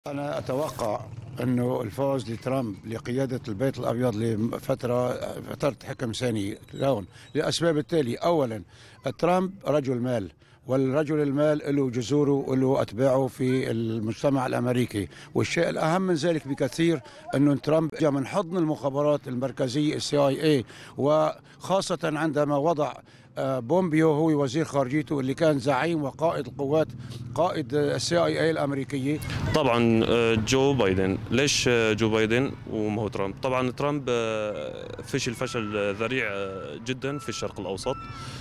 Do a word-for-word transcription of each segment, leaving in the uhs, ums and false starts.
أنا أتوقع أنه الفوز لترامب لقيادة البيت الأبيض لفترة فترة حكم ثانية لون لأسباب التالي. أولا، ترامب رجل مال، والرجل المال له جذوره وله أتباعه في المجتمع الأمريكي، والشيء الأهم من ذلك بكثير أنه ترامب جاء من حضن المخابرات المركزية السي آي اي، وخاصة عندما وضع بومبيو هو وزير خارجيته اللي كان زعيم وقائد القوات قائد السي اي اي الامريكيه. طبعا جو بايدن. ليش جو بايدن وما هو ترامب؟ طبعا ترامب فشل فشل ذريع جدا في الشرق الاوسط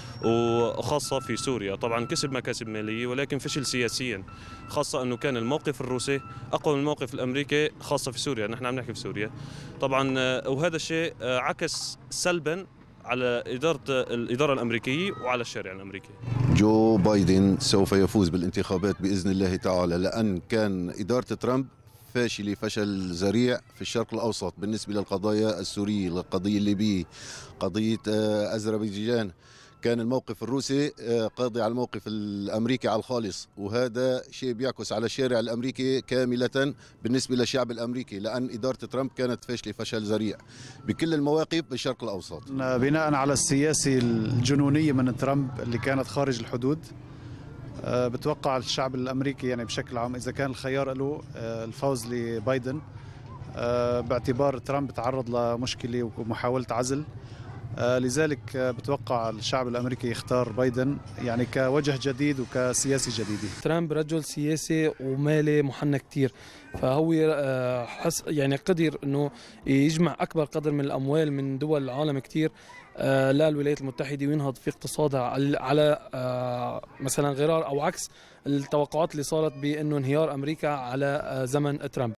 وخاصه في سوريا. طبعا كسب مكاسب ماليه ولكن فشل سياسيا، خاصه انه كان الموقف الروسي اقوى من الموقف الامريكي، خاصه في سوريا. نحن عم نحكي في سوريا طبعا، وهذا الشيء عكس سلبا على إدارة الإدارة الأمريكية وعلى الشارع الأمريكي. جو بايدن سوف يفوز بالانتخابات بإذن الله تعالى، لأن كان إدارة ترامب فاشلة فشل ذريع في الشرق الأوسط بالنسبة للقضايا السورية، القضية الليبية، قضية أذربيجان. كان الموقف الروسي قاضي على الموقف الأمريكي على الخالص، وهذا شيء بيعكس على الشارع الأمريكي كاملة بالنسبة للشعب الأمريكي، لأن إدارة ترامب كانت فاشلة فشل ذريع بكل المواقف بالشرق الأوسط. بناء على السياسة الجنونية من ترامب اللي كانت خارج الحدود، بتوقع الشعب الأمريكي يعني بشكل عام إذا كان الخيار له الفوز لبايدن، باعتبار ترامب تعرض لمشكلة ومحاولة عزل، لذلك بتوقع الشعب الامريكي يختار بايدن يعني كوجه جديد وكسياسي جديده. ترامب رجل سياسي ومالي محنك كثير، فهو حس يعني قدر انه يجمع اكبر قدر من الاموال من دول العالم كثير للولايات المتحده وينهض في اقتصادها على مثلا غرار او عكس التوقعات اللي صارت بانه انهيار امريكا على زمن ترامب.